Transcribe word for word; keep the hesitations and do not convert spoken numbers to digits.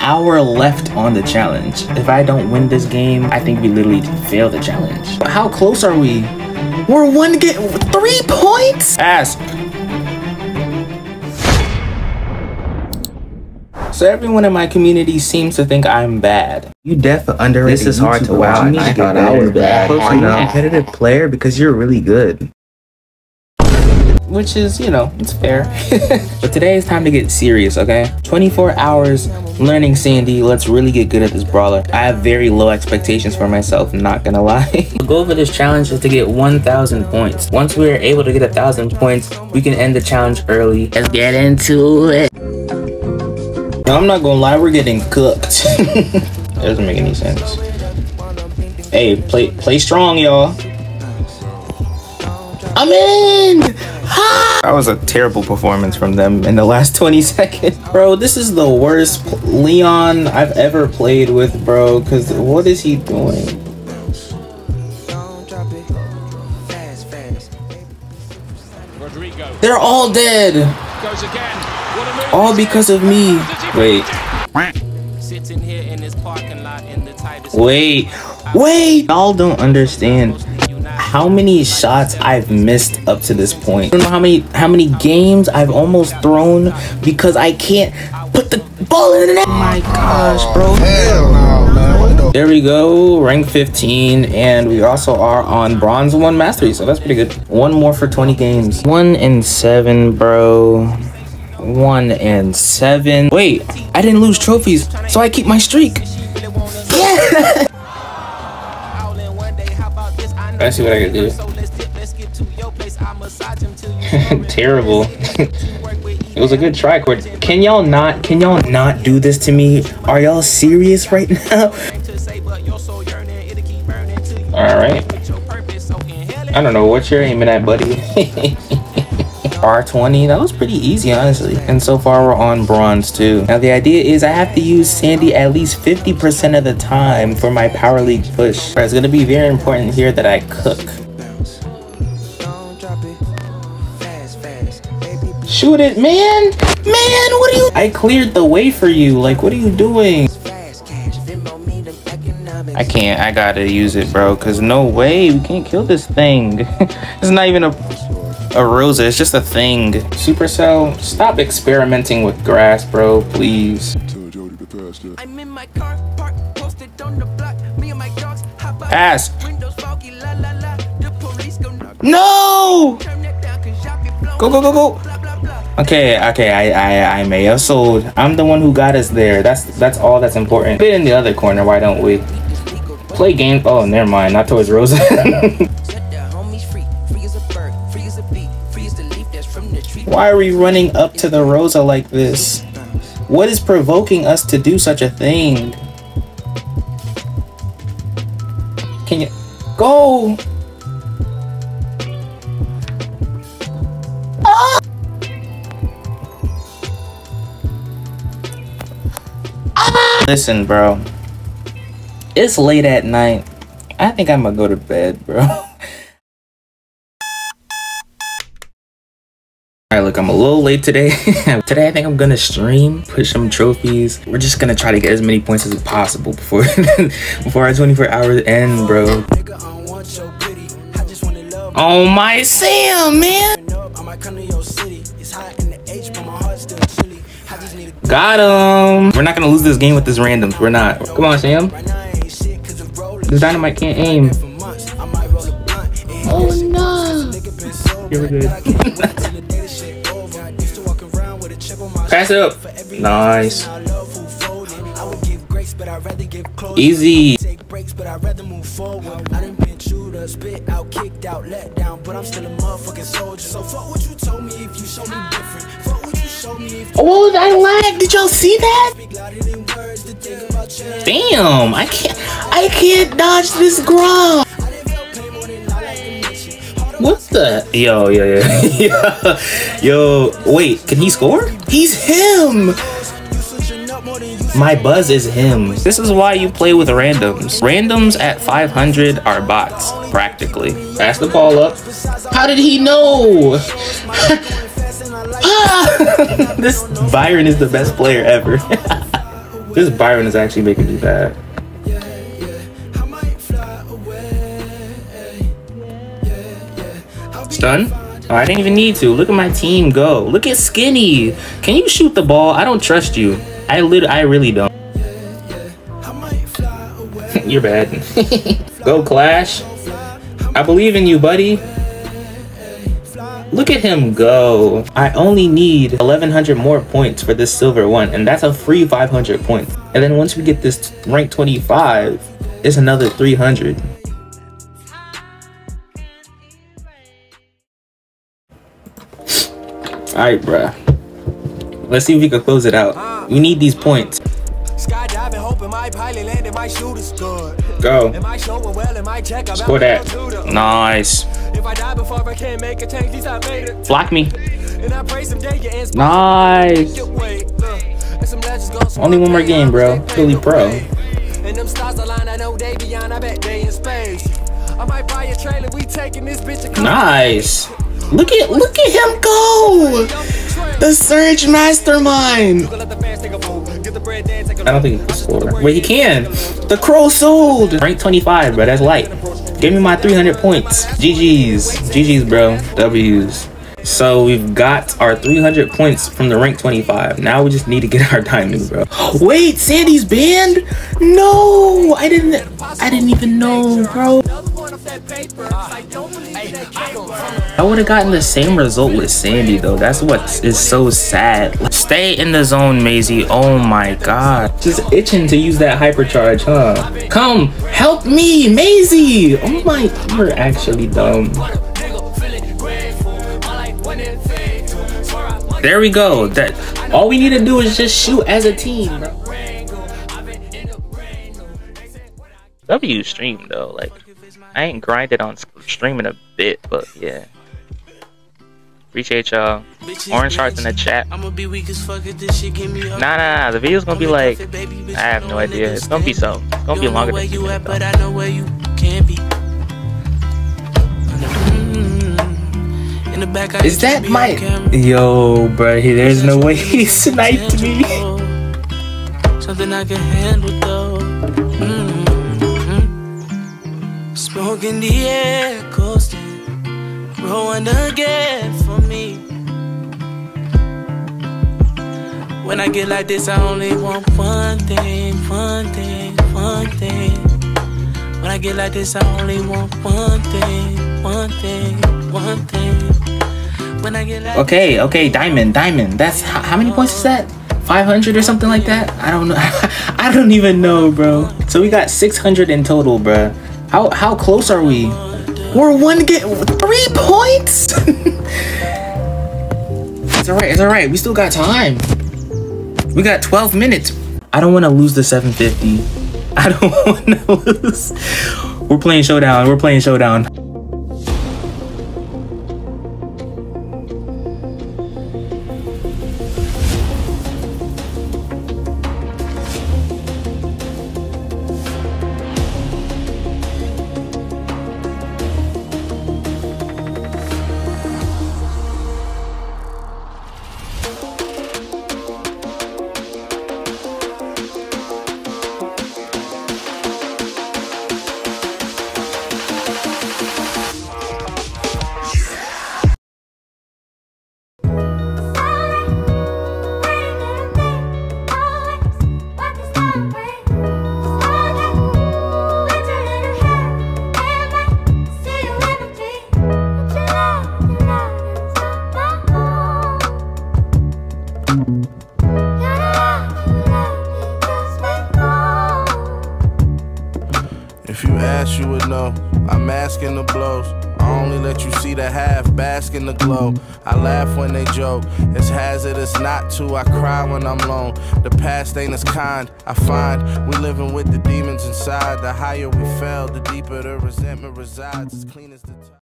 hour left on the challenge. If I don't win this game, I think we literally fail the challenge. But how close are we? We're one get three points? Ask. So everyone in my community seems to think I'm bad. You definitely underrated. This is hard YouTuber. to wow. I thought I was bad. Close to a competitive player because you're really good. Which is, you know, it's fair. But today is time to get serious, okay? twenty-four hours learning Sandy. Let's really get good at this brawler. I have very low expectations for myself, not gonna lie. The goal for this challenge is to get one thousand points. Once we are able to get one thousand points, we can end the challenge early. Let's get into it. No, I'm not gonna lie, we're getting cooked. It doesn't make any sense. Hey, play, play strong, y'all. I'm in! Ah! That was a terrible performance from them in the last twenty seconds. Bro, this is the worst Leon I've ever played with, bro. Because what is he doing? They're all dead. All because of me. Wait. Wait. Wait. Y'all don't understand how many shots I've missed up to this point. I don't know how many how many games I've almost thrown because I can't put the ball in the net. Oh my gosh, bro. Hell no, man. There we go, rank fifteen, and we also are on bronze one mastery, so that's pretty good. One more for twenty games. One and seven, bro. One and seven. Wait, I didn't lose trophies, so I keep my streak. Yeah. Let's see what I can do. Terrible. It was a good try, Cord. Can y'all not, can y'all not do this to me? Are y'all serious right now? Alright. I don't know what you're aiming at, buddy. R twenty, that was pretty easy, honestly. And so far we're on bronze too. Now the idea is I have to use Sandy at least fifty percent of the time for my Power League push. It's gonna be very important here that I cook. Shoot it, man! Man, what are you? I cleared the way for you. Like, what are you doing? I can't, I gotta use it, bro, because no way, we can't kill this thing. It's not even a A Rosa, it's just a thing. Supercell, stop experimenting with grass, bro, please. Pass. No! Go, go, go, go. Okay, okay, I, I, I may have sold. I'm the one who got us there. That's, that's all that's important. Fit in the other corner, why don't we? Play game. Oh, never mind, not towards Rosa. Why are we running up to the Rosa like this? What is provoking us to do such a thing? Can you go? Ah! Ah! Listen, bro. It's late at night. I think I'm gonna go to bed, bro. Alright, look, I'm a little late today. Today I think I'm gonna stream, push some trophies. We're just gonna try to get as many points as possible before before our twenty-four hours end, bro. Oh my Sam, man! Got him! We're not gonna lose this game with this randoms. We're not. Come on, Sam. This dynamite can't aim. Oh no! You're good. Pass it up. Nice. Easy. Oh, that lag. Did y'all see that? Damn, I can't I can't dodge this Grom. What the? Yo, yo, yo. Yo, wait, can he score? He's him! My buzz is him. This is why you play with randoms. Randoms at five hundred are bots, practically. Pass the ball up. How did he know? Ah! This Byron is the best player ever. This Byron is actually making me bad. Stun? Oh, I didn't even need to. Look at my team go. Look at Skinny. Can you shoot the ball? I don't trust you. I lit I really don't. You're bad. Go Clash. I believe in you, buddy. Look at him go. I only need eleven hundred more points for this silver one, and that's a free five hundred points. And then once we get this rank twenty-five, it's another three hundred. Alright, bruh. Let's see if we can close it out. We need these points. Skydiving, hoping my pilot landed, my shoot is good. Go. Score Score that. Nice. If I die before I can make a change, these I made it. Flock me. And I pray someday you answer. Nice. Only one more game, bro. Really pro. And them stars align, I know they beyond, I bet they in space. I might buy a trailer, we taking this bitch. Nice. Look at look at him go! The Surge Mastermind! I don't think he can score. Wait, he can! The Crow sold! Rank twenty-five, bro. That's light. Give me my three hundred points. G G's. G G's, bro. W's. So we've got our three hundred points from the rank twenty-five. Now we just need to get our diamond, bro. Wait, Sandy's banned? No! I didn't I didn't even know, bro. I would have gotten the same result with Sandy though. That's what is so sad. Stay in the zone, Maisie. Oh my god. Just itching to use that hypercharge, huh? Come, help me, Maisie! Oh my, you're actually dumb. There we go. That all we need to do is just shoot as a team, bro. W stream though, like I ain't grinded on streaming a bit, but yeah. Appreciate y'all. Orange hearts in the chat. Nah, nah, nah. The video's gonna be like, I have no idea. It's gonna be so. It's gonna be longer than two minutes, though. Is that my... Yo, bro, there's no way he sniped me. Something I can handle though. Smoke in the air, coasting, growing again for me. When I get like this, I only want one thing, one thing, one thing. When I get like this, I only want one thing, one thing, one thing. When I get like okay, okay, diamond, diamond. That's how, how many points is that? five hundred or something like that? I don't know. I don't even know, bro. So we got six hundred in total, bro. How how close are we? We're one get three points. It's alright. It's alright. We still got time. We got twelve minutes. I don't want to lose the seven fifty. I don't want to lose. We're playing showdown. We're playing showdown. If you ask, you would know. I'm masking the blows. I only let you see the half, bask in the glow. I laugh when they joke. It's hazardous not to. I cry when I'm alone. The past ain't as kind. I find we living with the demons inside. The higher we fell, the deeper the resentment resides. As clean as the